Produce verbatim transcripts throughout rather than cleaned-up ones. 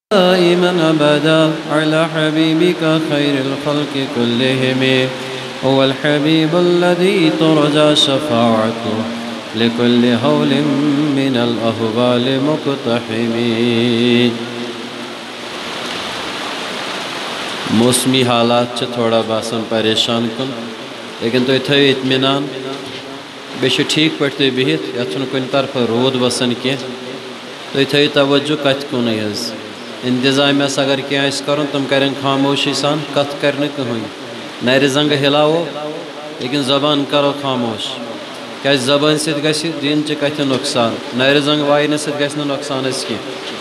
دائما أبدا على حبيبك خير الخلق كلهم هو الحبيب الذي ترجى شفاعته لكل هول من الأهوال مقتحم. موسمی حالات تھوڑا باسن پریشان کن لیکن تو تھو اطمینان بیش ٹھیک پڑھتے بہت یتھن کن طرف رود وسن کی تو تھو توجہ کت کن حض انتظامیہ اگر کیا اس کرن تم کریں خاموشی سان کت کرنے کہیں نیر زنگ ہلاو لیکن زبان کرو خاموش کیا زبان ست گسی دین چ کت نقصان نیر زنگ وائن ست گس نقصان اس کی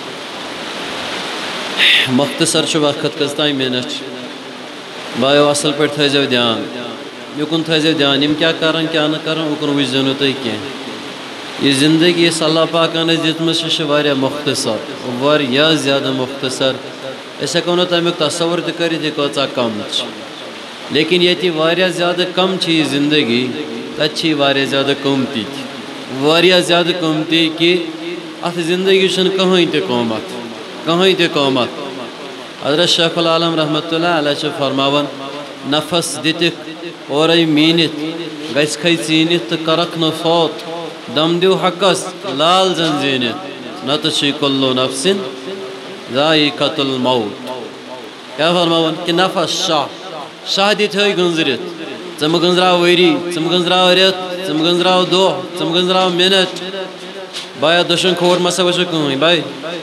مختصر چھ وقت کستائی منٹ بایو اصل پہ تھو دھیان یکن تھو دھیان یم کیا کرن کیا نہ کرن اکن وچ زنو تھی کی یہ زندگی اس اللہ پاکان دتمس واریاہ مختصر واریاہ زیادہ مختصر اس ہیکو نہٕ تمیُک تصور تہِ کٔرِتھ یہِ کۭژاہ کم چھِ لیکن ییٚتہِ واریاہ زیادہ کم چھِ یہِ زندگی تَتہِ چھِ یہِ واریاہ زیادہ قۭمتی تہِ واریاہ زیادہ قۭمتی کہ اتھ زندگی چھُنہٕ کٕہٕنۍ تہِ قۭمت کٕہٕنۍ تہِ قۭمت حضرت شیخ العالم رحمۃ اللہ علیہ چھِ فرماوان نفس دِتِکھ اورَے میٖنِتھ گژھِ کھے ژیٖنِتھ تہٕ کَرکھ نہٕ فوت دم دیو حقس لال زن زینت نتشی کلو نفسن ذائقۃ الموت. کیا فرماون کہ نفس شاہ شاہ دی تھوئی گنزرت ژم گنزراو وری ژم گنزراو رت ژم گنزراو دو ژم گنزراو منٹ بایا دشن کھور مسا وچھو کہیں بائی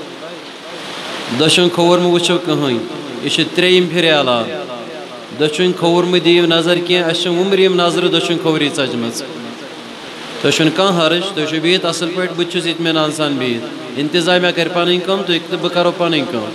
دشن کھور میں وچھو کہیں یہ تریم پھر علاوہ دشن کھور میں دیو نظر کیا اس عمریم نظر دشن کھوری ژجمژ تو چھُنہٕ کانٛہہ حرج تُہۍ چھِو بِہِتھ اصل پٲٹھۍ بہٕ چھُس اطمینان سان بِہِتھ انتظامیہ کَرِ پنٕنۍ کٲم تُہۍ تہٕ بہٕ کَرو پنٕنۍ کٲم.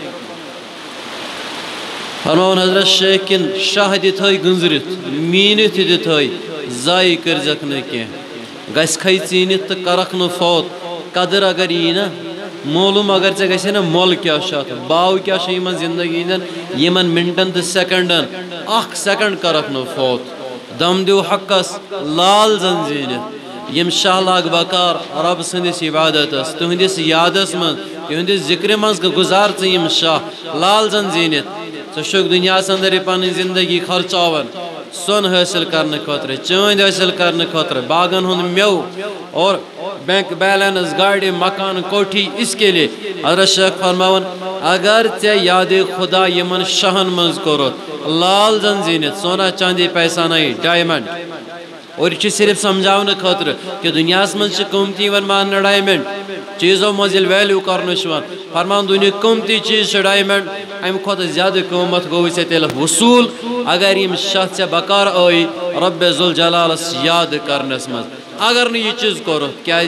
فرماوُن حضرت شیخن شاہ دِ تھٲے گٔنٛزرِتھ میٖنِتھ تہِ دِ تھٲے ضایع کٔرۍزٮ۪کھ نہٕ کینٛہہ گژھِ کھے ژیٖنِتھ تہٕ کَرکھ نہٕ فوت قدر اگر یی نا معلوم اگر ژےٚ گژھِ نا مۄل کیٛاہ چھُ اَتھ باو کیٛاہ چھُ یِمن زندگی ہِنٛدٮ۪ن یِمن مِنٹن تہٕ سٮ۪کنڈن اکھ سٮ۪کنڈ کَرکھ نہٕ فوت دم دیو حقس لال زن زیٖنِتھ یم شاہ لاگ بکار رب سندس عبادتس تہندس یادس من تہندس ذکر من گزار ثہ یم شاہ لال زن زینت ثہ چھک دنیا اندر پن زندگی خرچاون سون حاصل کرنے خاطر چاند حاصل کرنے خاطر باغن ہند میو اور بینک بیلنس گاڑی مکان کوٹھی اس کے لیے حضرت شیخ فرماون اگر ژے یاد خدا یمن شاہن مز کورت لال زن زینت سونا چاندی پیسہ نہیں ڈائمنڈ اور یہ صرف سمجھاؤنے خاطر کہ دنیا من قیمتی ون مان ڈائمنڈ چیزوں مزل ویلیو کرنے فرمان دنیا قیمتی چیز ڈائمنڈ ام کھت زیادہ قیمت گو تیل وصول اگر یم شاہ ژے بکار آئی رب ذوالجلالس یاد کرنس مز اگر نہ یہ چیز کرو کیا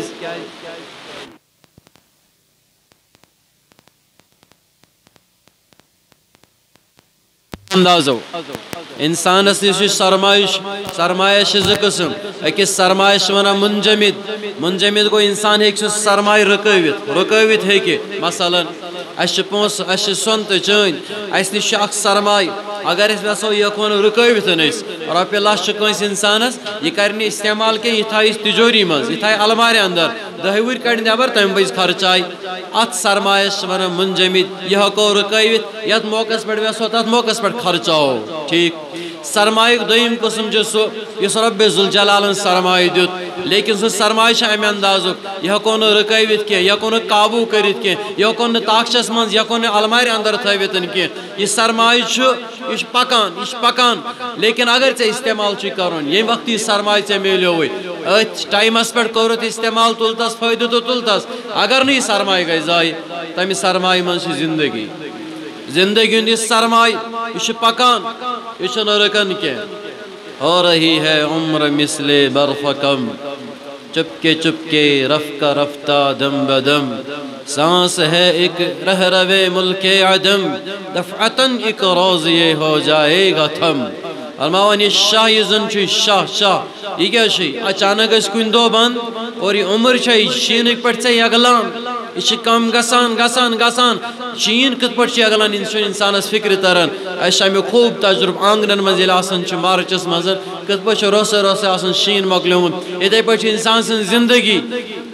اندازو انسانس نش سرمایش سرمایش زٕ قسم اکس سرمایش ونان منجمد منجمد گو انسان ہیکہ سہ سرمایہ رکٲوِتھ رکٲوِتھ ہیکہ مثلا اس پونس اس سون تو چٲنۍ اس نش اکھ سرمایہ اگر اس یژھو یہ ہیکون رکٲوِتھ أسۍ رۄپیہِ لچھ چھُ کٲنٛسہِ انسانس یہ کر نہٕ استعمال کینٛہہ یہ تھایہِ تجوری منٛز یہ تھایہِ المارِ اندر دہہِ وُہرۍ کڑِ نٮ۪بر تمہِ وِزِ خرچاے اتھ سرمایس ونان منجمد یہ ہیکو رکٲوِتھ یتھ موقعس پٮ۪ٹھ یژھو تتھ موقعس پٮ۪ٹھ خرچاو ٹھیک. سرمایہ دویم قسم اس رب ذوالجلالن سرمایہ دیت لیکن سہ سرمایہ امہ اندازک یہ ہیکو نہ رکٲوِتھ کینٛہہ یہ ہیکو نہ قابو کٔرِتھ کینٛہہ یہ ہیکو نہ تاخچس من یہ ہیکو نہ المارِ اندر تھٲوِتھ کینٛہہ یہ سرمایہ چھُ یہ چھُ پکان یہ چھُ پکان لیکن اگر ژےٚ استعمال چھُے کرُن ییٚمہِ وقتہٕ یہِ سرمایہ ژےٚ میلیووٕے أتھۍ ٹایمس پٮ۪ٹھ کوٚرُتھ استعمال تُلتس فٲیدٕ تہٕ تُلتس اگر نہٕ یہِ سرمایہ گژھِ ضایع تمہِ سرمایہ منٛز چھِ زندگی زندگی ہند یہ سرمایہ یہ پکان یہ نہ رکن کی ہو رہی ہے عمر مثل برف کم چپکے چپکے رفتہ رفتہ دم بدم سانس ہے ایک رہ روے ملک عدم دفعتاً ایک روز یہ ہو جائے گا تھم. فرماوان یہ شاہ یہ زن چھ شاہ شاہ یہ کیا چھ اچانک اس کن دو بند اور یہ عمر چھ شینک پٹ سے یگلان یہ کم گسان گسان گسان شین کت پٹ چھ یگلان انسانس فکر تران اس میں خوب تجربہ آنگنن من یل آسان چھ مارچس مز کت پٹ روسے روسے آسان شین مکلیومت اتھے پٹ انسان سن زندگی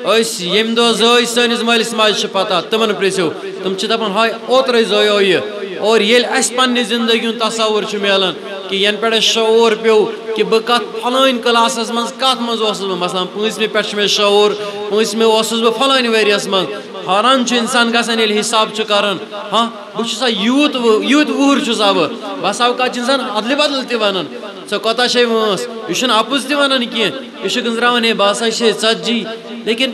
اس یم دو زوی سنس مالس ماج پتہ تمن پریسو تم چھ دپان ہائی اوترے زویو یہ اور یل اس پنہ زندگی تصور چھ ملان کہ ین پہ شعور پیو کہ بہ کت فلان کلاسس من کت من مثلا پانچمہ پہ شعور پانچمہ اوسس بہ فلان ورس من حیران انسان گژھان ییٚلہِ حساب چھ کران ہاں بہ چھُسا یوٗت یوٗت وُہُر چھُسا بہ بس اوقات چھ انسان ادلہِ بدل تہِ ونان ژےٚ کوتاہ چھے وٲنٛس یہِ چھُنہٕ اپُز تہِ ونان کینٛہہ یہِ چھُ گنٛزراوان ہے بہٕ ہسا چھے ژتجی لیکن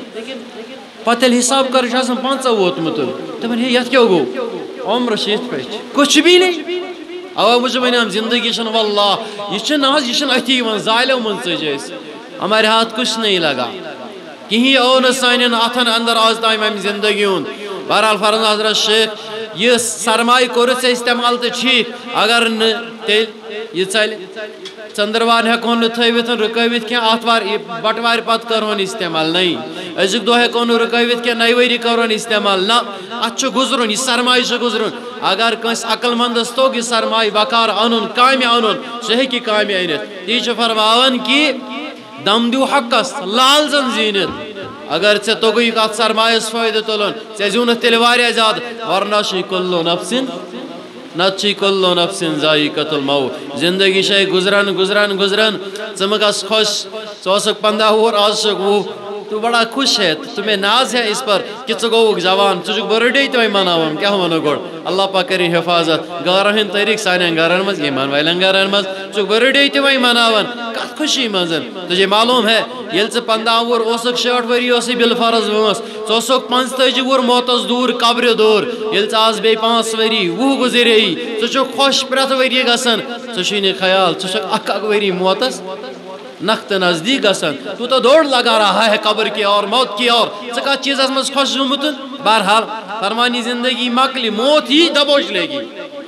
پتہٕ ییٚلہِ حساب کر چھُ آسان پنژاہ ووتمُت دپان ہے یتھ کیٛاہ گوٚو عمر چھِ یِتھ پٲٹھۍ کچھ بھی نہیں اوا موجود ونیام زندگی چھن واللہ یہ چھن آج یہ چھن اتھی یوان زالیو من ژج أسۍ ہمارے ہاتھ کچھ نہیں لگا کہیں او نہ سانین اتھن اندر آز تام امہ زندگی ہند بہرحال فرض حضرت شیخ یہ سرمایہ کورت سے استعمال تو ٹھیک اگر نہ تیل یہ چل ژندروار ہیکون نہ تھوت رکوت کی آتوار بٹوار پتہ کرون استعمال نہیں ازک دہ ہیکون نہ رکوت کی نئی وری کرون استعمال نہ ات گزرن یہ سرمایہ چھ گزرن اگر کنس عقل مندس توگ یہ سرمایہ بکار انن کامہ انن سہ ہیکہ کامہ انت تی چھ فرماوان کہ دم دیو حقس لال زن زینت اگر ژے توگی ات سرمایس فائدہ تلن ژے زیونت تیل واریاہ زیادہ ورنہ چھ کلو نفسن نت چھ کلو نفسن ذائقۃ الموت زندگی چھ گزران گزران گزران ژٕ مہ گژھ خوش ژٕ اوسکھ پندہ وُہر آز چھکھ وُہ تو بڑا خوش ہے تمہیں ناز ہے اس پر کہ ژٕ گوٚوُکھ جوان ژٕ چھُکھ برتھ ڈے تہِ مناوان کیٛاہ ونو گۄڈٕ اللہ پاک کٔرِنۍ حفاظت گارن ہٕنٛدۍ طریٖق سانٮ۪ن گرن منٛز یِمن والٮ۪ن گرن منٛز ژٕ چھُکھ برتھ ڈے تہِ مناوان کتھ خوشی منٛز تُجھے معلوم ہے ییٚلہِ ژٕ پندہ وُہر اوسکھ شیٹھ ؤری اوسٕے بالفرض وٲنٛس ژٕ اوسکھ پانٛژتٲجی وُہر موتس دوٗر قبرِ دوٗر ییٚلہِ ژٕ آز بیٚیہِ پانٛژھ ؤری وُہ گُزرییی ژٕ چھُکھ خۄش پرٛٮ۪تھ ؤریہِ گژھان ژٕ چھُے نہٕ خیال ژٕ چھُکھ اکھ اکھ ؤری موتس نقط نزدیک گژھان تو تو دوڑ لگا رہا ہے قبر کی اور موت کی اور ژٕ کتھ چیزس منٛز خۄش گوٚمُت بہرحال فرمانی زندگی مکلہِ موت ہی دبوچ لے گی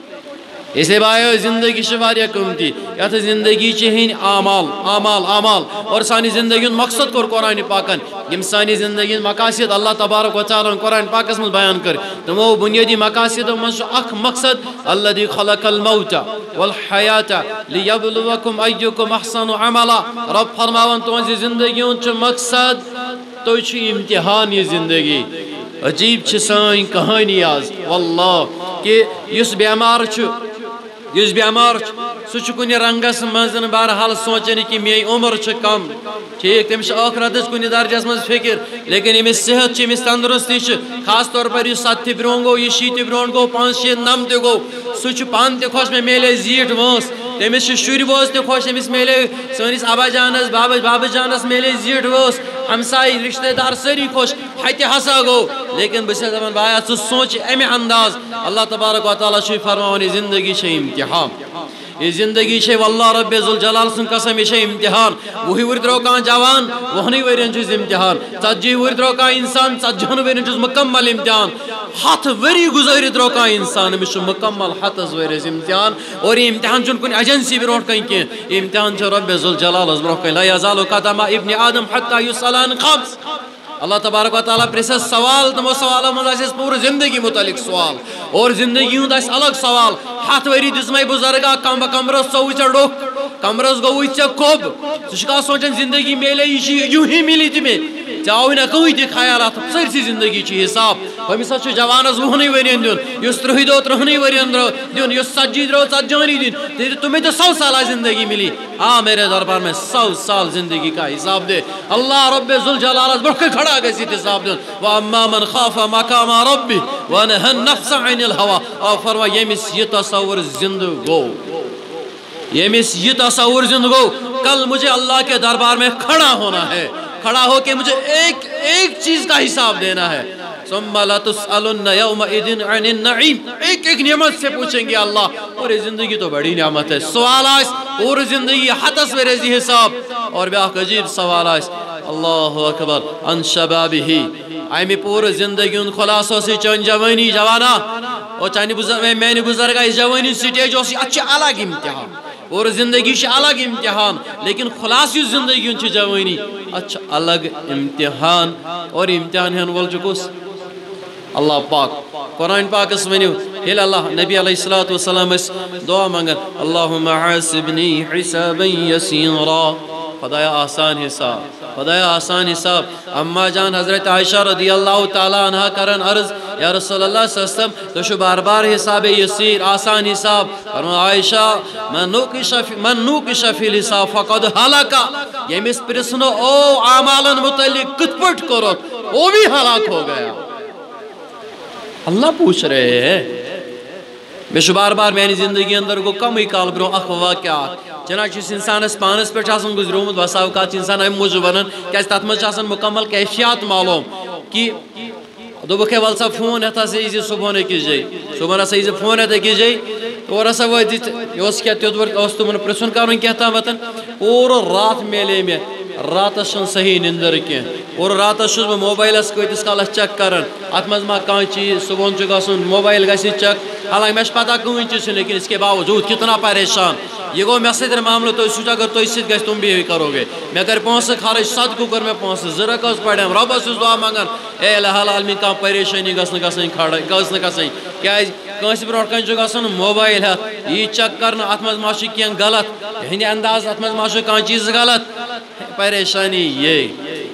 اس لیے بھائیو زندگی چھ واریاہ قۭمتی یتھ زندگی چھ ہٕنٛدۍ اعمال اعمال اعمال اور سانہِ زندگی ہُنٛد مقصد کوٚر قرآنِ پاکن یم سانہِ زندگی ہٕنٛدۍ مقاصد اللہ تبارک و تعالیٰ ہن قرآنِ پاکس منٛز بیان کٔر تمو بنیٲدی مقاصدو منٛز چھُ اکھ مقصد الذی خلق الموت والحیات لیبلوکم ایکم احسن عملا رب فرماوان تُہنٛزِ زندگی ہُنٛد چھُ مقصد تُہۍ چھُ امتحان یہ زندگی عجیب چھ سٲنۍ کہانی آز واللہ کہ یُس بیمار چھُ یُس بیمار سہ چھ کُنہِ رنگس منٛز بہرحال سونچان کہ میٲنۍ عمر چھ کم ٹھیک تٔمِس چھِ ٲخرتٕچ کُنہِ درجس منٛز فکر لیکن أمِس صحت چھِ أمِس تندرستی چھِ خاص طور پر یُس ستہِ برونٛہہ گوٚو یہِ شیٖتہِ برونٛٹھ گوٚو پانٛژھ شیٖتھ نم تہِ گوٚو سُہ چھُ پانہٕ تہِ خۄش مےٚ میلے زیٖٹھ وٲنٛس تٔمِس چھِ شُرۍ بوز تہِ خۄش أمِس میلے سٲنِس ابا جانس بابا بابا جانس میلے زیٖٹھ وٲنٛس ہمساے رشتہ دار سٲری خۄش ہتہِ ہسا گوٚو لیکن بہٕ چھَس دپان بایا ژٕ سونٛچ اَمہِ انداز اللہ تبارک و تعالیٰ چھُے فرماوان یہِ زندگی چھے امتحان یہ زندگی چھے واللہ رب ذوالجلال سن قسم یہ چھے امتحان وہی ور درو کان جوان وہنی ورین چھس امتحان ژتجی ور درو کان انسان ژتجہن ورین چھس مکمل امتحان ہتھ وری گزاری درو کان انسان امس مکمل ہتس ورس امتحان اور یہ امتحان چھن کن ایجنسی برونٹ کن کی یہ امتحان چھ رب ذوالجلال برونٹ کن لا یزال قدم ابن آدم حتی یسأل عن خمس اللہ تبارک و تعالیٰ پرسس سوال تمو سوالو مز پورا زندگی متعلق سوال اور زندگی ہند الگ سوال ہاتھ وری دسمے بزرگا کم کمرس ژوٚوُہ ژےٚ ڈوٚکھ کمرس گوٚوُے ژےٚ کوٚب ژٕ چھُکھا سونچان زندگی میلے یہ یوں ہی ملی تہِ مےٚ ژےٚ آوٕے نہ کٕہٕنۍ تہِ خیالات سٲرسٕے زندگی چھِ حساب ہُمِس حظ چھُ جوانس وُہنٕے ؤرین دیُن یُس ترٕٛہہِ دۄہ ترٕٛہنٕے ؤرین درٛاو دیُن یُس ژتجی درٛاو ژتجہنٕے دِنۍ تمہیں تو سو سالہ زندگی ملی آ میرے دربار میں سو سال زندگی کا حساب دے اللہ رب ذوالجلال برونٛہہ کَنہِ کھڑا گژھِ یہِ حساب دیُن وَأَمَّا مَنْ خَافَ مَقَامَ رَبِّهِ وَنَهَا النَّفْسَ عَنِ الْهَوَىٰ آ فرما ییٚمِس یہِ تصور زندہ گوٚو ییٚمِس یہِ تصور زندہ گوٚو کل مجھے اللہ کے دربار میں کھڑا ہونا ہے کھڑا ہو کے مجھے ایک ایک چیز کا حساب دینا ہے ثم لتسألن یومئذ عن النعیم ایک ایک نعمت سے پوچھیں گے اللہ اور یہ زندگی تو بڑی نعمت ہے سوال آئس اور زندگی ہتس ورزی حساب اور بیاکھ عجیب سوال آئس اللہ اکبر ان شبابہ امی پور زندگی ان خلاصو سے چون جوانی جوانا اور چانی بزرگ میں نے بزرگا اس جوانی سٹیج اسی اچھے الگ امتحان اور زندگی سے الگ امتحان لیکن خلاصی زندگی ان جوانی اچھا الگ امتحان اور امتحان ہے ول چکوس اللہ پاک قرآن پاک اس ونیو ہیل اللہ نبی علیہ الصلوۃ والسلام اس دعا مانگن اللہم حاسبنی حسابا یسیرا خدایا آسان حساب خدایا آسان حساب. اما جان حضرت عائشہ رضی اللہ تعالیٰ عنہ کرن عرض یا رسول اللہ صلی اللہ علیہ وسلم تو شو بار بار حساب یسیر آسان حساب. فرما عائشہ من نوکش فی الحساب فقد ہلاکا. یمس پرسنو او اعمالن متعلق کت پٹ کرت وہ بھی ہلاک ہو گیا. اللہ پوچھ رہے ہیں. میں بار بار میری زندگی اندر گو کم ہی کال برو اخ واقعات چنانچہ اس انسانس پانس پہ گزرومت بسا اوقات انسان ام موجود ونان کیاز تات مز مکمل کیفیات معلوم کہ دوبک ہے ول سا فون ہتا سے ایزی صبح کس جائی صبح ہسا ایزی فون ہتا کس جائی اور ہسا واتت یہ کیا تیوت تمہن پرسن کرن کہتا وتن اور رات میلے میں رات صحیح نندر کی اور رات بہ موبائلس کتس کالس چیک کران ات مز ما کان چیز صبح گھن موبائل گھس چیک حالانکہ مے پتہ کہین چیز لیکن اس کے باوجود کتنا پریشان یہ گو مے سر معاملہ تھی سوچ اگر تھی ست گھس تم بھی کرو گے مے کر پونسہ خرچ صدقہ کر مے پونسہ زرک پڑم ربس دعا منگان اے اللہ عالمین کھانا پریشانی گھن گھن کھڑا گھن گھن کیاز کنس برو کن گھن موبائل ہاتھ یہ چیک کرنا ات مز ما کی غلط ہند انداز ات مز ما کھانا چیز غلط پریشانی یہ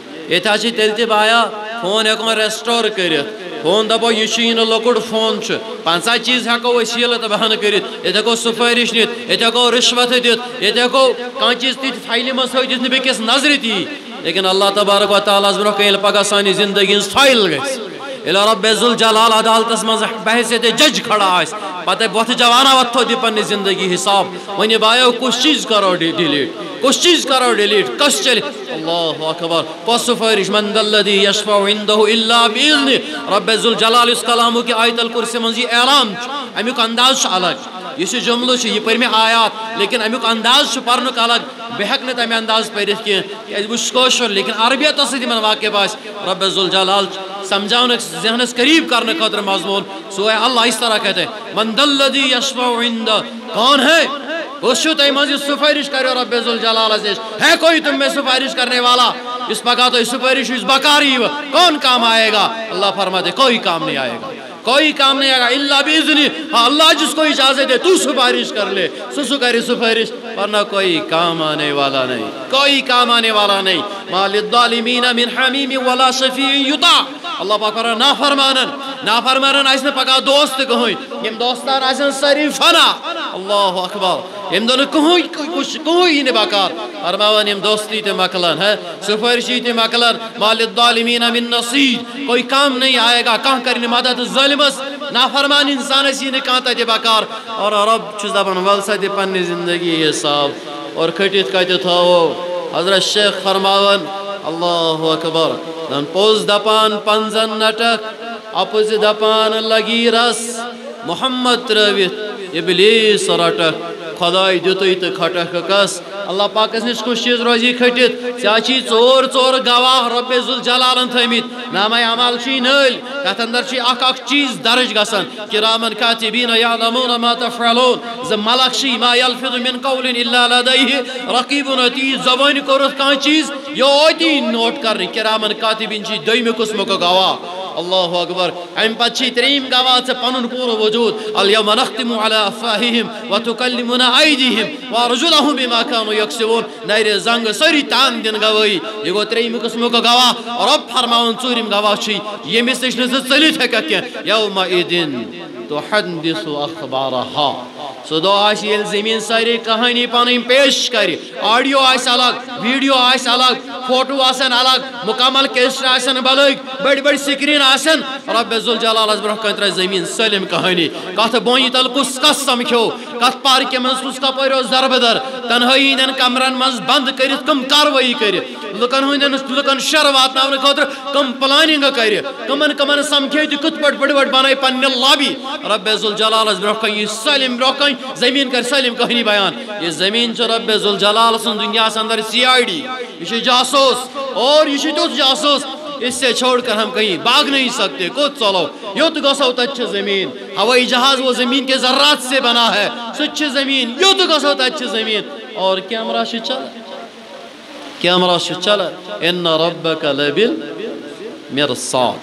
یہ تیل تہ بایا فون ہوں ریسٹور کرت فون دپو یہ لکٹ فون پنچہ چیز ہیکو وسیلت بہانہ کرت یہ ہیکو سفارش نت یہ ہیکو رشوت دت یہ ہیکو کان چیز تیت فائلہ مز تھوت نہ بیکس نظر تی لیکن اللہ تبارک و تعالیٰ برو کن پگہ سانہ زندگی ہز فائل گھس الى رب ذوالجلال عدالتس مز بحثیت جج کھڑا آس پتہ بوتھ جوانا وتھو دی پنہ زندگی حساب ون بایو کس چیز کرو ڈیلیٹ کس چیز کرو ڈیلیٹ کس چل اللہ اکبر پس سفارش من الذی یشفع عنده الا باذنہ رب ذوالجلال اس کلامو کی آیت الکرسی مز یہ اعلان امیک انداز الگ یہ جملہ یہ پر میں آیات لیکن امیک انداز پرنک الگ بہ ہیک نہ تمہ انداز پرت کی بس کوشر لیکن عربیت سی من واقع باس رب ذوالجلال سمجھاؤن ذہنس قریب کرنے خاطر مضمون سو ہے اللہ اس طرح کہتے ہیں من الذی یشفع عنده کون ہے اس شو تھی مزید سفارش کرو رب ذوالجلال عزیز ہے کوئی تم میں سفارش کرنے والا اس پکا تو سفارش اس بکاری کون کام آئے گا اللہ فرماتے کوئی کام نہیں آئے گا کوئی کام نہیں آئے گا اللہ باذنہ ہاں اللہ جس کو اجازت دے تو سفارش کر لے سسو کری سفارش ورنہ کوئی کام آنے والا نہیں کوئی کام آنے والا نہیں ما للظالمین من حمیم ولا شفیع یطاع اللہ پاک فرمان نافرمانن نافرمانن آئیس نے پکا دوست کہوئی یم دوستان آئیسن سری فنا اللہ اکبر یم دونوں کہوئی کہوئی نے باکار فرماوان یم دوستی تے مکلن ہے سفارشی تے مکلن ما للظالمین من نصیر کوئی کام نہیں آئے گا کہاں کرنے مدد ظالمس نافرمان انسان اسی نے کہاں تے باکار اور رب چیز دبن ولسا تے پنی زندگی حساب اور کھٹیت کہتے تھاو حضرت شیخ فرماوان اللہ اکبر دن پوز دپان پنزن نٹک اپز دپان لگی رس محمد ترویت ابلیس رٹک خدای دیتوی تو کھٹک کس اللہ پاکس نش کچھ چیز روزی کھٹت چاچی ژور ژور گواہ رب ذوالجلالن تھمت نامہ اعمال چی نل تحت اندر چی اخ اخ چیز درج گسن کرامن کاتبین یعلمون ما تفعلون ز ملک چی ما یلفظ من قول الا لدیہ رقیب عتید زبان کرت کان چیز یہ اوتی نوٹ کرنی کرامن کاتبین چی دویمی قسم کو گواہ اللہ اکبر ام پچھی تریم گواہ سے پنن پورو وجود الیوم نختم علی افواہہم وتکلمنا ایدیہم وارجلہم بما کانوا یکسبون نیر زنگ سری تان دن گواہی یہ گو تریم قسم کو گواہ رب فرماون ژوٗرِم گواہ چھی ییٚمِس نِش نہٕ ژٕ ژٔلِتھ ہیٚککھ کینٛہہ یومئذ تحدث اخبارها سو دو آس یل زمین ساری کہانی پانی پیش کری آڈیو آس الگ ویڈیو آس الگ فوٹو آسن الگ مکمل کیسٹ آسن بلگ بڑی بڑی سکرین آسن رب ذوالجلال برہ کنتر زمین سلم کہانی کت بونی تل کس کس سمکھو کت پارک مز کس کپرو ضربدر تنہائی ہندن کمرن مز بند کرت کم کاروائی کرت لکن ہندن لکن شر واتناون خاطر کم پلاننگ کر کمن کمن سمکھے تو کت پٹ بڑ بڑ بنائی پنہ لابی رب ذوالجلال برہ کن یہ سلم برہ کن زمین کر سلم کہانی بیان یہ زمین چھ رب ذوالجلال سن دنیا اندر سی آئی ڈی یہ جاسوس اور یہ تو جاسوس اس سے چھوڑ کر ہم کہیں بھاگ نہیں سکتے کود چلو یوت گسو تچ زمین ہوائی جہاز وہ زمین کے ذرات سے بنا ہے سچ زمین یوت گسو تچ زمین اور کیمرہ سے چلا کیمرہ سے چلا ان ربک لبل مرصاد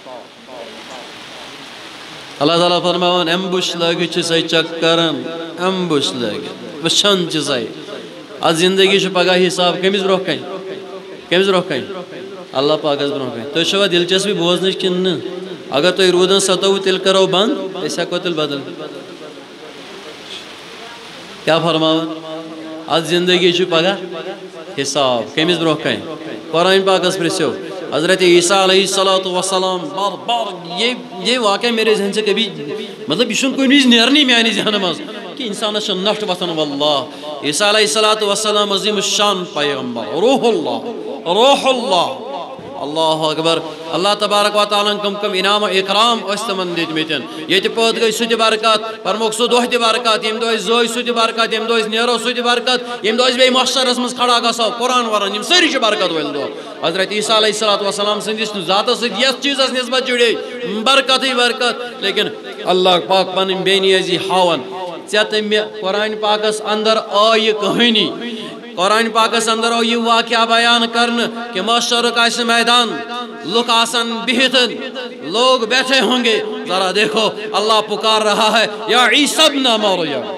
اللہ تعالیٰ فرماون امبوش لگی چیزائی چک کرن امبوش لگی وشن چیزائی از زندگی چھ پگہ حساب کمیز برو کہیں کمس برو کن اللہ پاکس برو کن تو چھوا دلچسپی بوزنچ کن اگر تو رودن ستو تیل کرو بند ایسا کو تیل بدل کیا فرماؤ آج زندگی چھ پگہ حساب کمس برو کن قرآن پاکس پرسو حضرت عیسیٰ علیہ السلام بار بار یہ یہ واقعہ میرے ذہن سے کبھی مطلب یہ کوئی نیز نیرنی میانی ذہن مز کہ انسان سے نفٹ وطن واللہ عیسیٰ علیہ السلام عظیم الشان پیغمبر روح اللہ روح اللہ اللہ اکبر اللہ تبارک و تعالیٰ کم کم انعام و اکرام استمن دیت میتن یہ تی پود گئی سوتی برکات پرموک سو دوہ تی برکات یم دوہ زوی سوتی برکات یم دوہ نیرو سوتی برکات یم دوہ بے محشر اسمز کھڑا گا سا قرآن ورن یم سری چی برکات ویل دو حضرت عیسیٰ علیہ السلام سندیس ذات سے یہ چیز اس نسبت جڑے برکت ہی برکت لیکن اللہ پاک پن بینی ازی ہاون چیت میں قرآن پاکس اندر آئی کہانی قرآن پاکس اندر آئی واقعہ بیان کرن کہ محشر کا اس میدان لوگ آسن بہتن لوگ بیٹھے ہوں گے ذرا دیکھو اللہ پکار رہا ہے یا عیسیٰ ابن مریم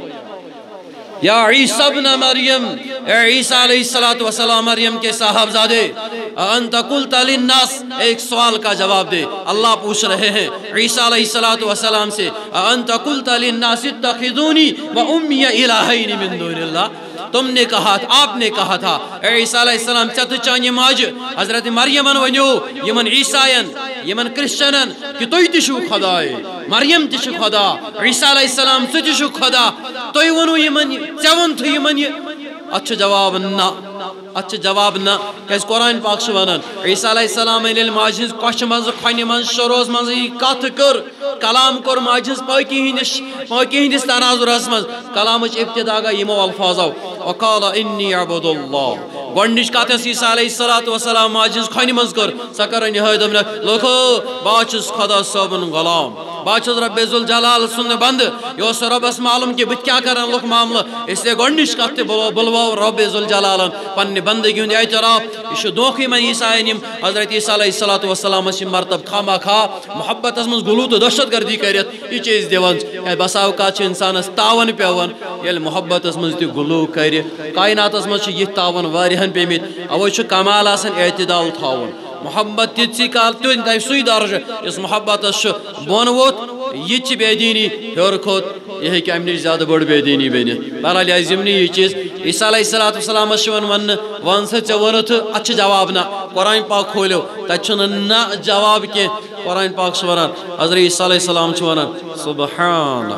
یا عیسیٰ ابن مریم اے عیسیٰ علیہ السلام مریم کے صاحبزادے انت قلت للناس ایک سوال کا جواب دے اللہ پوچھ رہے ہیں عیسیٰ علیہ السلام سے انت قلت للناس اتخذونی و امی الہین من دون اللہ تم نے کہا تھا آپ نے کہا تھا اے عیسیٰ علیہ السلام چت چانی ماج حضرت مریمن ونیو یمن عیسائین یمن کرسچنن کہ توی تشو خدای مریم تشو خدا عیسیٰ علیہ السلام سے تشو خدا توی ونو یمن چون تو یمن اچھا جواب نا اچھا جواب نا کیس قرآن پاک شوانن عیسیٰ علیہ السلام علیہ ماجز کوش منز خانی منز شروز منز کات کر کلام کر ماجز پاکی ہندش پاکی ہندس تناظر اسمز کلامش ابتدا گا یمو الفاظو وقال انی عبد اللہ گونڈش کاتس عیسیٰ علیہ السلام ماجز خانی منز کر سکرن یہ دمنا لوکو باچس خدا صابن غلام باچس رب ذوالجلال سن بند یہ اس رب اس معلوم کہ بت کیا کرن لوک معاملہ اس لیے گونڈش کات بلوا رب ذوالجلال پن بندگی ہند اعتراف یہ دھوکھے من عیسیٰ نیم حضرت عیسیٰ علیہ السلام سے مرتب خاما خا محبت من غلوط دہشت گردی کرت یہ چیز دیوان بسا اوقات انسانس تعاون پیون یل محبت من تہ غلو کر کائنات من یہ تعاون واریہن پیمت اوے کمال آسان اعتدال تھاون محبت تیتسی کال تہ سوی درجہ اس محبت بون ووت یہ بے دینی ہور کھوت یہ کہ امن زیادہ بڑ بے دینی بنت بہرحال یہ ضمنی یہ چیز عیسیٰ علیہ السلام ون ون سا ے ورت اتھ جواب نا قرآن پاک کھولو تتہ نا جواب کی قرآن پاک ونان حضرت عیسیٰ علیہ السلام ونان سبحان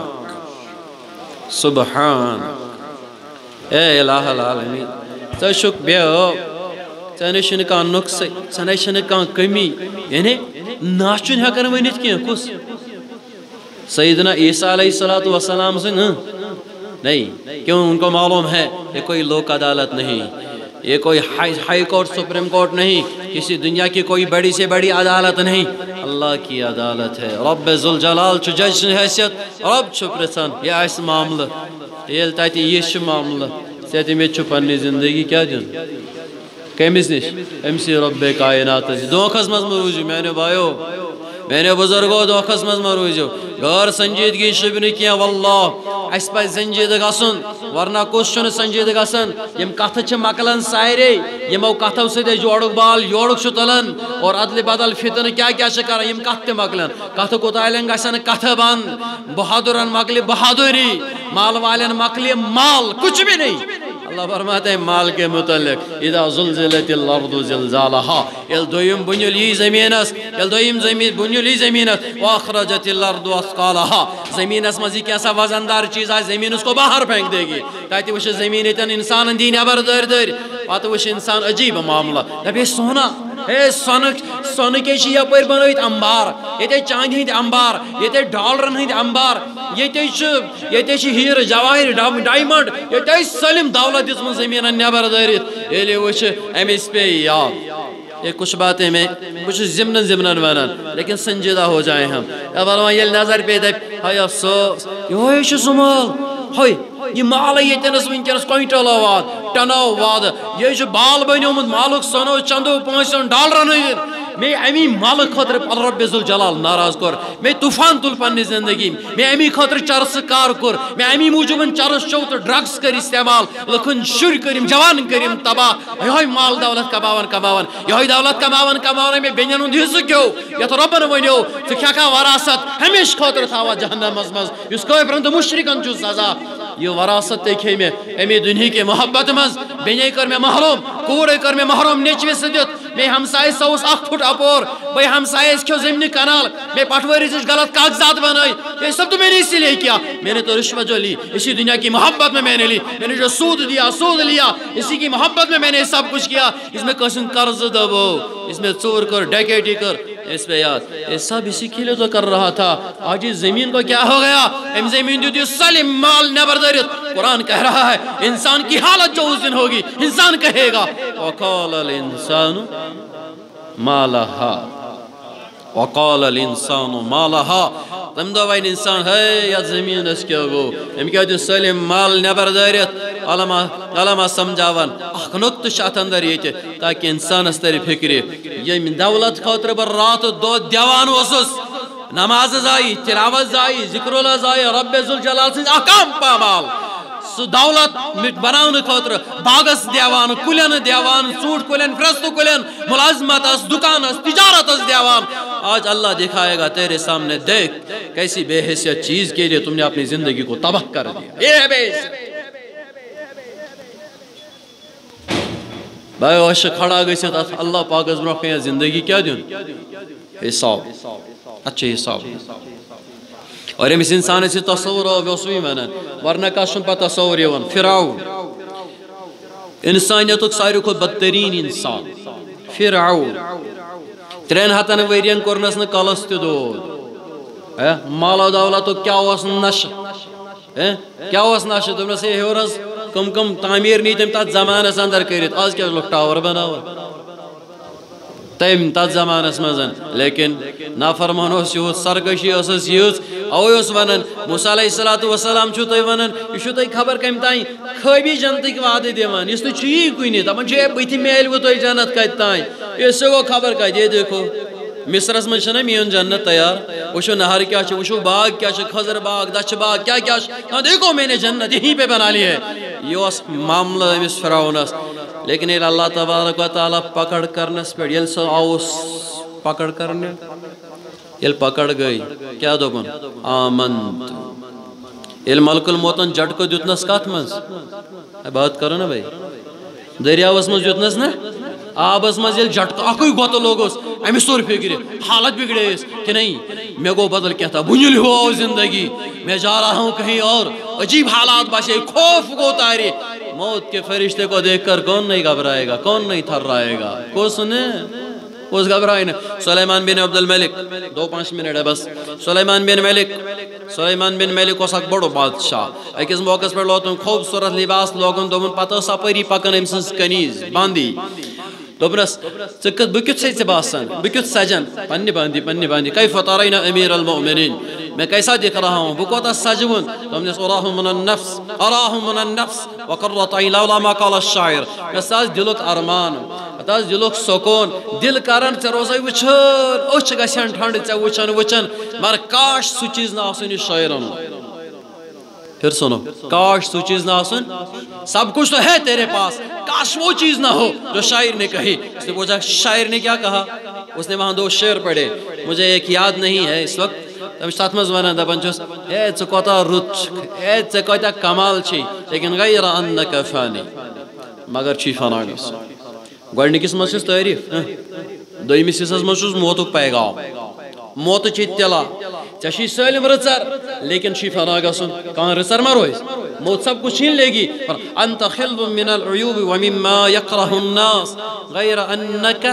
سبحان اے الہ العالمین ژے چھُکھ بے ژے نش چھُنہٕ کانٛہہ نۄقصے ژے نش چھنہٕ کانٛہہ کمی یعنی نا چھُنہٕ ہٮ۪کان ؤنِتھ کینٛہہ کُس سیدنا عیسیٰ علیہ السلام سے نہیں کیوں ان کو معلوم ہے یہ کوئی لوک عدالت نہیں یہ کوئی ہائی کورٹ سپریم کورٹ نہیں کسی دنیا کی کوئی بڑی سے بڑی عدالت نہیں اللہ کی عدالت ہے رب ذوالجلال چھ جج سن حیثیت رب چھ پرژھان یہ آسہ معاملہ ییٚلہِ تتہِ یہِ چھُ معاملہ ژےٚ مےٚ چھُ پننہِ زندگی کیٛاہ دیُن کٔمِس نِش أمسٕے رب کائناتس دھوکھس منٛز مہ روٗزِو میانیو بایو میرے بزرگو دھوکھس منٛز مہ روٗزِو غٲر سنجیدگی شوٗبہِ نہٕ کینٛہہ واللہ اَسہِ پزِ سنجیدٕ گژھُن ورنہ کُس چھُنہٕ سنجیدٕ گژھان یِم کتھٕ چھِ مۄکلان سارے یِمو کتھو سۭتۍ أسۍ جوڑُک بال یورُک چھُ تُلان اور ادلہِ بدل فتنہٕ کیٛاہ کیٛاہ چھِ کران یِم کتھٕ تہِ مۄکلن کتھٕ کوتالٮ۪ن گژھن کتھٕ بنٛد بہادُرن مۄکلہِ بہادُری مال والٮ۪ن مۄکلہِ مال کچھ بھی نہیں اللہ فرماتے ہیں مال کے متعلق اذا زلزلت الارض زلزالها یل دویم بنیل یہ زمینس یل دویم زمین بنیل یہ زمینس واخرجت الارض اثقالها زمینس مزی کیسا وزندار چیز ہے زمین اس کو باہر پھینک دے گی تاکہ وش زمین اتن انسان دین ابر در در پتہ وش انسان عجیب معاملہ دبے سونا اے سونک سونک کے چھ یپر بنویت انبار یتے چاندی ہند انبار یتے ڈالرن ہند انبار یتے چھ یتے چھ ہیر جواہر ڈائمنڈ یتے سلم دولت اس من زمین نبر دارت یلی وچ امس پہ یاد یہ کچھ باتیں میں کچھ ضمن ضمن ونان لیکن سنجیدہ ہو جائیں ہم اب فرمایا یل نظر پہ دپ ہائے افسوس یہ چھ سمال ہائے یہ مال یتنس ونکس کوئنٹل واد ٹنو واد یہ بال بنیومت مالک سنو چندو پانچ ڈالرن میں امی مال خطر رب ذوالجلال ناراض کر میں طوفان تل پنہ زندگی میں امی خطر چرس کار کر میں امی موجوب چرس چو تو ڈرگس کر استعمال لکھن شر کرم جوان کرم تباہ یہ مال دولت کماون کماون یہ دولت کماون کماون میں بینن ہند حصہ کیو یت ربن ونیو ژٕ کھیکھا وراثت ہمیشہ خطر تھاوا جہنمس مز اس کافرن تو مشرکن چھ سزا یہ وراثت تے کھے میں امی دنیا کے محبت مز بینے کر میں محروم کوڑے کر میں محروم نیچوے سے دیت میں ہمسائے سوس اخ پھٹ اپور بھئی ہمسائے اس کیوں زمینی کنال میں پٹواری سے غلط کاغذات بنائی یہ سب تو میں نے اسی لئے کیا میں نے تو رشوت جو لی اسی دنیا کی محبت میں میں نے لی میں نے جو سود دیا سود لیا اسی کی محبت میں میں نے سب کچھ کیا اس میں کسن قرض دبو اس میں چور کر ڈیکیٹی کر اس پہ یاد یہ سب اسی کے لیے تو کر رہا تھا آج اس زمین کو کیا ہو گیا ام زمین جو دیو سلیم مال نبر دارت قرآن کہہ رہا ہے انسان کی حالت جو اس دن ہوگی انسان کہے گا وقال الانسان ما لها وقال الانسان ما لها تم دو وین انسان ہے یا زمین اس کیا گو ام کیا دیو سلیم مال نبر دارت علماء علماء سمجھاوان اخ نقط شاعت اندر یہ تاکہ انسان اس تری فکری یہ من دولت خاطر بر رات دو دیوان وسوس نماز زائی تلاوت زائی ذکر اللہ زائی رب ذوالجلال سے احکام پامال سو دولت بناون خاطر باغس دیوان کلین دیوان سوٹ کلین فرستو کلین ملازمت اس دکان اس تجارت اس دیوان آج اللہ دکھائے گا تیرے سامنے دیکھ کیسی بے حیثیت چیز کے لیے تم نے اپنی زندگی کو تباہ کر دیا یہ ہے بے حیثیت بھائی وش کھڑا گئی سے اللہ پاک از برو کہ زندگی کیا دوں حساب اچھے حساب اور امس انسان سے تصور آو وسوی ونان ورنہ کاشن پہ تصور یوان فرعون انسانیت ساروی کھت بدترین انسان فرعون ترین ہتن ورین کورنس نہ کلس تہ دود مال و دولت کیا اس نش کیا اس نش دمس ہورس کم کم تعمیر نی تم تات زمانس اندر کرت آج کیا لوگ ٹاور بناو تم تات زمانس مزن لیکن نافرمان اس یوت سرکشی اس یوت اوے اس ونن موسی علیہ السلام چھو تہ ونن یہ چھو تہ خبر کم تائیں خوابی جنتک وعدہ دیوان اس تو چھی کوئی دپان چھ بتھ میل وہ تہ جنت کت تائیں یہ سو خبر کت یہ دیکھو مصرس من چھنا میون جنت تیار وچھو نہر کیا چھ وچھو باغ کیا چھ خضر باغ دچھ باغ کیا کیا ہاں دیکھو میں نے جنت یہیں پہ بنا لی ہے یہ اس معاملہ اس فرعونس لیکن یہ اللہ تبارک و تعالی پکڑ کرنس پہ یل سو آوس پکڑ کرنے یل پکڑ گئی کیا دوپن آمنت یل ملک الموتن جٹ کو دیتنس کات منز بات کرو نا بھائی دریاوس منز دیتنس نا آبس مز یل جٹ اکوئی گوتہ لوگوس امس طور فکر حالت بگڑے اس کہ نہیں میں گو بدل کیا تھا بنیل ہوا زندگی میں جا رہا ہوں کہیں اور عجیب حالات باشے خوف گو تاری موت کے فرشتے کو دیکھ کر کون نہیں گھبرائے گا کون نہیں تھر رہے گا کو سنے اس گھبرائے نا سلیمان بن عبد الملک دو پانچ منٹ ہے بس سلیمان بن ملک سلیمان بن ملک کو سک بڑو بادشاہ ایک اس موقع پر لوگوں خوبصورت لباس لوگوں دومن پتہ سپری پکن امسنس کنیز باندی دوبرس ژکت بکت سے سے باسن بکت سجن پنی باندی پنی باندی کیف ترین امیر المؤمنین میں کیسا دیکھ رہا ہوں بکوتا سجون تم نے اراہ من النفس اراہ من النفس وقرۃ عین لولا ما قال الشاعر بس دلک ارمان تاز دلک سکون دل کرن ژے روزے وچھن اچھ گژھن ٹھنڈ ژے وچھن وچھن مگر کاش سو چیز نہ آسن شاعرن پھر سنو کاش سو چیز نہ آسن سب کچھ تو ہے تیرے پاس کاش وہ چیز نہ ہو جو شاعر نے کہی اس نے پوچھا شاعر نے کیا کہا اس نے وہاں دو شعر پڑھے مجھے ایک یاد نہیں ہے اس وقت تم ساتھ مز ونان دپان چھس اے ژٕ کوتاہ رُت چھکھ اے ژےٚ کوتاہ کمال چھی لیکن غیر انک فانی مگر چھی فنا گژھِ گۄڈنِکِس منٛز چھُس تعریٖف دوٚیمِس حصس منٛز چھُس موتُک پیغام موت چھی اطلاع ژےٚ چھی سٲلِم رٕژر لیکن چھی فنا گژھُن کانٛہہ رٕژر ما روزِ موت سب کچھ چھین لے گی انت خلب من العیوب ومما یکرہ الناس غیر انک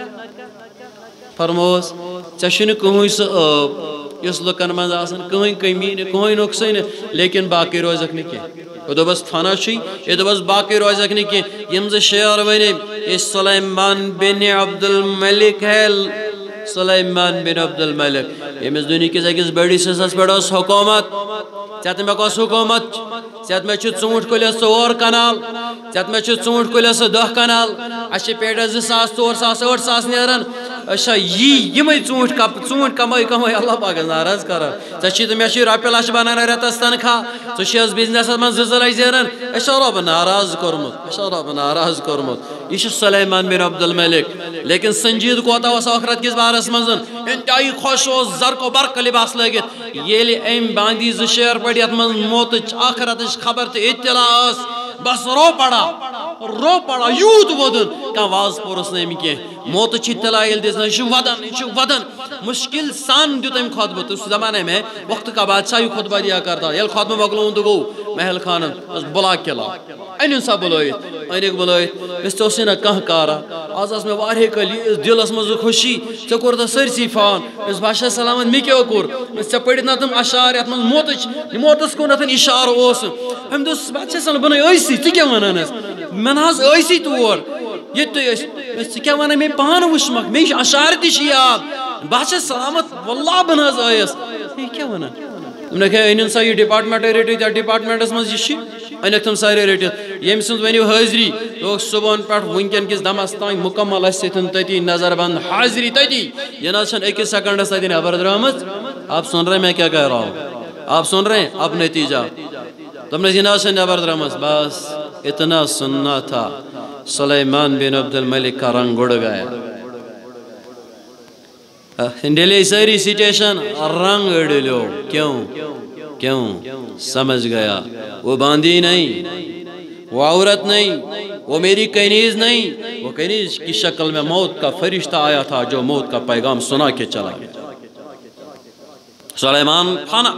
فرموس ژےٚ چھُنہٕ کٕہٕنۍ سُہ ٲب یُس لُکن منٛز آسان کٕہٕنۍ کمی نہٕ کٕہٕنۍ نۄقصان لیکن باقی روزکھ نہٕ کینٛہہ یہ دوٚپس فنا چھُے یہ دوٚپس باقی روزکھ نہٕ کینٛہہ یِم زٕ شعر ونے یہ سلیمان بن عبد الملک ہے سلیمان بن عبد الملک ییٚمِس دُنہِکِس أکِس بٔڑِس حِصس پٮ۪ٹھ ٲس حکوٗمت ژےٚ تہٕ مےٚ کۄس حکوٗمت ژےٚ مےٚ چھُ ژوٗنٛٹھۍ کُلِس ژور کنال ژےٚ مےٚ چھُ ژوٗنٛٹھۍ کُلِس دہ کنال اَسہِ چھِ پیٹٮ۪س زٕ ساس ژور ساس ٲٹھ ساس نیران اچھا یہ یمے ژوٗنٛٹھۍ کپ ژوٗنٛٹھۍ کمٲے کمٲے اللہ پاکس ناراض کران ژےٚ چھی تہٕ مےٚ چھی رۄپیہِ لچھ بنان رٮ۪تس تنخواہ ژٕ چھِ حظ بِزنِسس منٛز زٕ زٕ لچھ زینان اَسہِ چھُ رۄب ناراض کوٚرمُت اَسہِ چھُ رۄب ناراض کوٚرمُت یہ چھُ سلیمان بن عبدالملک لیکن سنجیٖد کوتاہ اوس ٲخرت کِس بارس منٛز انتہایی خۄش اوس زرقو برقہٕ لباس لٲگِتھ ییٚلہِ أمۍ باندی زٕ شیر پٲٹھۍ یتھ منٛز موتٕچ ٲخرتٕچ خبر تہٕ اطلاع ٲس بس رو پڑا رو پڑا یوٗت وودُن کانٛہہ واز پوٚرُس نہٕ أمۍ کینٛہہ موتٕچ اطلاع ییٚلہِ دِژ نہٕ یہِ چھُ ودان یہِ چھُ ودان مشکل سان دیُت أمۍ خطبہٕ تہٕ سُہ زمانے میں وقت کا بادشاہ ہی خطبہ دیا کرتا ییٚلہِ خطبہٕ مۄکلووُن تہٕ گوٚو محل خانن بس بُلا قلعہ أنِن سا بُلٲیِتھ أنِکھ بُلٲیِتھ أسۍ تہِ اوسُے نہ کانٛہہ کارا آز ٲس مےٚ واریاہ کٲلۍ یہِ ٲس دِلس منٛز خوشی ژےٚ کوٚرتھ سٲرسٕے فان أسۍ بادشاہ سلامت مےٚ کیٛاہ کوٚر ژےٚ پٔرِتھ نہ تِم اشعار یتھ منٛز موتٕچ موتس کُنتھ اشارٕ اوس أمۍ دوٚپ بادشاہ سلام بہٕ نَے ٲسۍ ژٕ کیٛاہ ونان حظ مےٚ نہ حظ ٲسی تور ییٚتہِ تُہۍ ٲسۍ ژٕ کیٛاہ ونان مےٚ پانہٕ وٕچھمکھ مےٚ چھِ اشعار تہِ چھِ یاد بادشاہ سلامت واللہ بہٕ نہ حظ آیس یہِ کیٛاہ ونان دوٚپنکھ ہے أنِن سا یہِ ڈپارٹمنٹ رٔٹِتھ یتھ ڈپارٹمنٹس منٛز یہِ چھِ أنِکھ تِم سارے رٔٹِتھ ییٚمہِ سٕنٛز ؤنِو حٲضری دوٚپُکھ صُبحن پٮ۪ٹھ وٕنکٮ۪ن کِس دمس تام مُکمل اَسہِ سۭتۍ تٔتی نظر بنٛد حاضری تٔتی یہِ نہ حظ چھنہٕ أکِس سیکنڈس تتہِ نٮ۪بر درٛامٕژ آپ سُن رہے میں کیا کہہ رہا ہوں آپ سن رہے ہیں اب نتیجہ دوٚپنس یہِ نہ حظ چھنہٕ نٮ۪بر درٛامٕژ بس اتنا سننا تھا سلیمان بن عبدالملک کا رنگ اڑ گیا ڈیلی ساری سٹیشن رنگ ڈلو کیوں کیوں سمجھ گیا وہ باندی نہیں وہ عورت نہیں وہ میری کنیز نہیں وہ کنیز کی شکل میں موت کا فرشتہ آیا تھا جو موت کا پیغام سنا کے چلا گیا سلیمان خانہ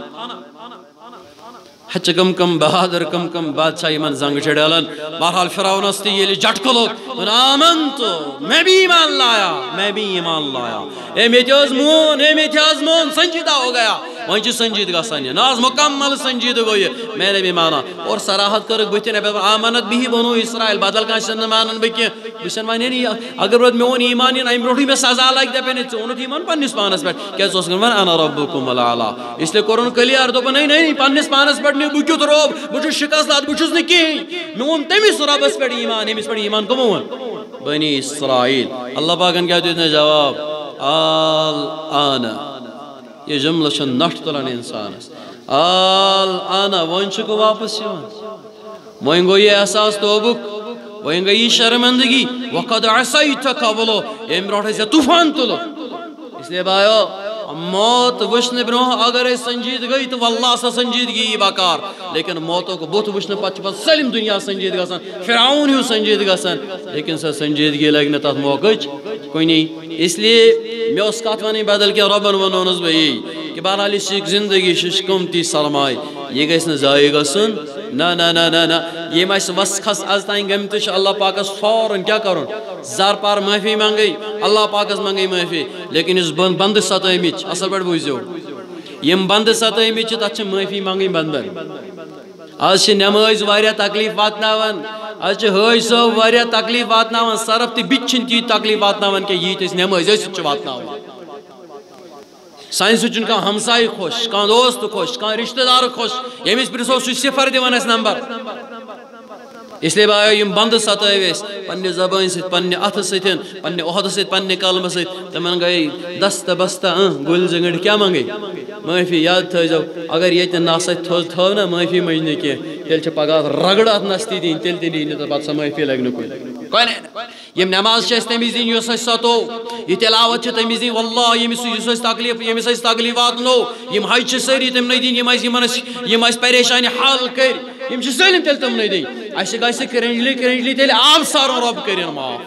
ہچ کم کم بہادر کم کم بادشاہ یمن زنگ چھ ڈالان بہرحال فرعونس تہ ییٚلہِ جھٹکہٕ لوٚگ آمنت میں بھی ایمان لایا میں بھی ایمان لایا اے مےٚ تہِ حظ مون اے مےٚ تہِ حظ مون سنجیدہ ہو گیا وۄنۍ چھُ سنجیٖد گژھان یہِ نہ حظ مکمل سنجیٖدٕ گوٚو یہِ میں نے بھی مانا اور صراحت کٔرٕکھ بٕتھِ نٮ۪بر آمنت بِہی بنو اسرائیل بدل کانٛہہ چھُنہٕ نہٕ مانان بہٕ کینٛہہ بہٕ چھُسَن وَنان یہِ اگر بہٕ میون ایمان یِن اَمہِ برونٛٹھٕے مےٚ سزا لگہِ دَپن ژٕ اوٚنُتھ ایمان پننِس پانس پٮ۪ٹھ کیٛازِ ژٕ اوسُکھ وَنان انا ربکم العلیٰ اسلیے کوٚرُن کلیَر دوٚپُن ہے نہیں پننِس پانس پٮ۪ٹھ نہٕ بہٕ کیُتھ روب بہٕ چھُس شکست لد بہٕ چھُس نہٕ کِہیٖنۍ مےٚ ووٚن تٔمِس رۄبس پٮ۪ٹھ ایمان ییٚمِس پٮ۪ٹھ ایمان کٕمو ووٚن بنی اسرائیل اللہ پاکن کیٛاہ دیُت مےٚ جواب آل آنا یہ جملہ چھُ نٹھ تُلان انسانس آل آنا وۄنۍ چھُکھ واپس یِوان وۄنۍ گوٚو یہِ احساس توبُک وۄنۍ گٔے یہِ شرمندگی وقد عصیت قبلو ییٚمہِ برونٛٹھ ژےٚ طوفان تُلُکھ اسلیے بایو موت وٕچھنہٕ برونٛہہ اگر أسۍ سنجیٖد گٔے تہٕ واللہ سۄ سنجیٖدگی یی بکار لیکن موتُک بُتھ وٕچھنہٕ پتہٕ چھُ پتہٕ سٲلِم دُنیا سنجیٖد گژھان فرعون ہیوٗ سنجیٖد گژھان لیکن سۄ سنجیٖدگی لگہِ نہٕ تتھ موقعٕچ کُنی اسلیے مےٚ اوس کتھ وَنٕنۍ بدل کینٛہہ رۄبن ووٚنونس بہٕ یی کہ بہرحال یہِ چھِ زندگی چھِ قۭمتی سرماے یہِ گژھِ نہٕ ضایع گژھُن نہ نہ نہ نہ نہ یِم اَسہِ وسخس از تام گٔمتِس چھِ اللہ پاکس فوراً کیٛاہ کرُن زار پار معٲفی منگٕنۍ اللہ پاکس منگٕنۍ معٲفی لیکن یُس بنٛدٕ ستٲمٕتۍ چھِ اصل پٲٹھۍ بوٗزِو یِم بنٛدٕ ستٲمٕتۍ چھِ تتھ چھِ معٲفی منگٕنۍ بنٛدن آز چھِ نٮ۪مٲزۍ واریاہ تکلیٖف واتناوان آز چھِ حٲج صٲب واریاہ تکلیٖف واتناوان صرف تہِ بِتہِ چھِنہٕ تیٖتۍ تکلیٖف واتناوان کینٛہہ ییٖتۍ أسۍ نٮ۪مٲزۍ ٲسِتھ چھِ واتناوان سانہِ سۭتۍ چھُنہٕ کانٛہہ ہمساے خۄش کانٛہہ دوست خۄش کانٛہہ رشتہٕ دار خۄش ییٚمِس پرٛژھو سُہ چھُ صفر دِوان اَسہِ نمبر اسلیے بایو یِم بنٛدٕ ستٲوۍ أسۍ پننہِ زبٲنۍ سۭتۍ پننہِ اتھٕ سۭتۍ پننہِ عہدٕ سۭتۍ پننہِ قلمہٕ سۭتۍ تِمن گٔے دستہٕ بستہٕ اۭں گُلۍ زنٛگٕڑۍ کیٛاہ منگٕنۍ معٲفی یاد تھٲیزیو اگر ییٚتہِ ناسہٕ تھٔز تھٲو نا معٲفی منٛج نہٕ کینٛہہ تیٚلہِ چھِ پگاہ رگڑٕ اتھ نستی دِنۍ تیٚلہِ تہِ نی نہٕ تہٕ پتہٕ سۄ معٲفی لگہِ نہٕ کُنہِ یِم نٮ۪ماز چھِ اَسہِ تٔمِس دِنۍ یُس اَسہِ ستوو یہِ تِلاوت چھِ تٔمِس دِنۍ واللہ ییٚمِس یُس اَسہِ تکلیٖف ییٚمِس اَسہِ تکلیٖف واتنو یِم حج چھِ سٲری تِمنٕے دِنۍ یِم اَسہِ یِمن أسۍ یِم اَسہِ پریشانی حل کٔرۍ یِم چھِ سٲلِم تیٚلہِ تِمنٕے دِنۍ اَسہِ گژھِ کرنجلی کرنجلی تیٚلہِ آب سارُن رۄب کٔرِنۍ معاف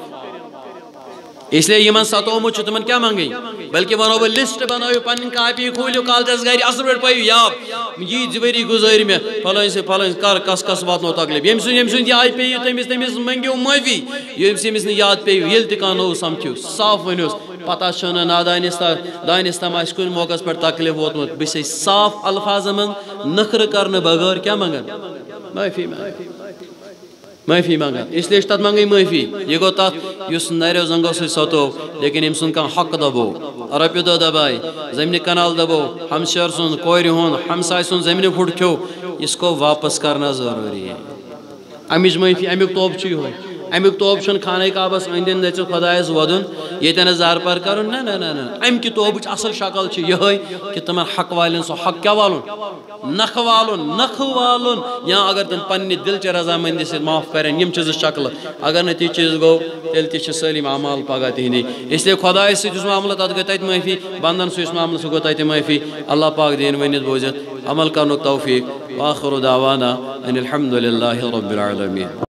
اسلیے یِمن ستومُت چھُ تِمن کیٛاہ منگٕنۍ بلکہِ ونو بہٕ لسٹ بنٲیِو پنٕنۍ کاپی کھوٗلِو کالجس گرِ اصل پٲٹھۍ پٲیِو یاد یی زٕ ؤری گُزٲرۍ مےٚ فلٲنۍ سۭتۍ فلٲنۍ کر کس کس واتنو تکلیٖف ییٚمہِ سُنٛد ییٚمہِ سُنٛد یاد پیٚیہِ تٔمِس تٔمِس منٛگِو معٲفی ییٚمِس ییٚمِس نہٕ یاد پیٚیہِ ییٚلہِ تہِ کانٛہہ نوٚو سمکھِو صاف ؤنِوُس پتہ چھُنہٕ نادانِس دانِس تام آسہِ کُنہِ موقعس پٮ۪ٹھ تکلیٖف ووتمُت بہٕ چھُسے صاف الفاظن منٛز نخرٕ کرنہٕ بغٲر کیٛاہ منگان معٲفی معٲفی منگان اسلیے چھِ تتھ منگٕنۍ معٲفی یہِ گوٚو تتھ یُس نریو زنگو سۭتۍ ستوو لیکن أمۍ سُنٛد کانٛہہ حق دبو رۄپیہِ دہ دباے زٔمیٖنہِ کنال دبو ہمشیر سُنٛد کورِ ہُنٛد ہمساے سُنٛد زٔمیٖنہِ پھُٹ کھیوٚو اس کو واپس کرنا ضروٗری ہے امِچ معٲفی امیُک توبہٕ چھُ یِہوے امیک توب چھن خانہ کعبس اندین نچ خدایس ودن یتن زار پر کرن نہ نہ نہ ام کی توبچ اصل شکل چھ یہ کہ تمن حق والن سو حق کیا والن نخ والن نخ والن یا اگر تم پنہ دل چ رضامندی سے معاف کریں یم چیز شکل اگر نہ تی چیز گو تیل تی سلیم اعمال پگہ تہندی اس لیے خدایس ست معاملہ تت گئی تت معافی بندن سو اس معاملہ سو گو تت معافی اللہ پاک دین ونت بوزت عمل کرنک توفیق واخر دعوانا ان الحمد للہ رب العالمین.